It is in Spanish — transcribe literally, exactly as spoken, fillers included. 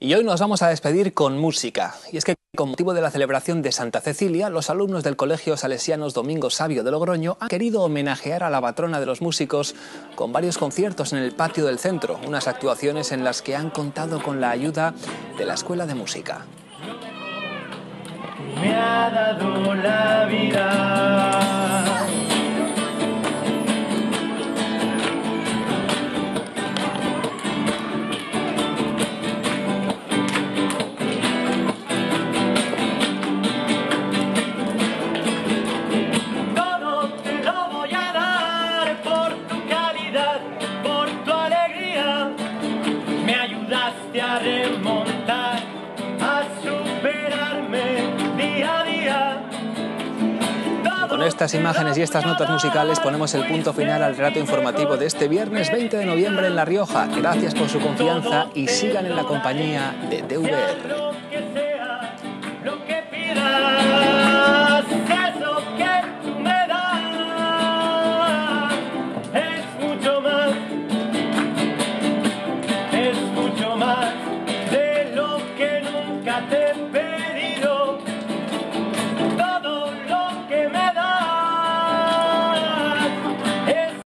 Y hoy nos vamos a despedir con música. Y es que con motivo de la celebración de Santa Cecilia, los alumnos del Colegio Salesianos Domingo Sabio de Logroño han querido homenajear a la patrona de los músicos con varios conciertos en el patio del centro, unas actuaciones en las que han contado con la ayuda de la Escuela de Música. Me ha dado la vida. A remontar, a superarme día a día. Y con estas imágenes y estas notas musicales ponemos el punto final al relato informativo de este viernes veinte de noviembre en La Rioja. Gracias por su confianza y sigan en la compañía de D V R.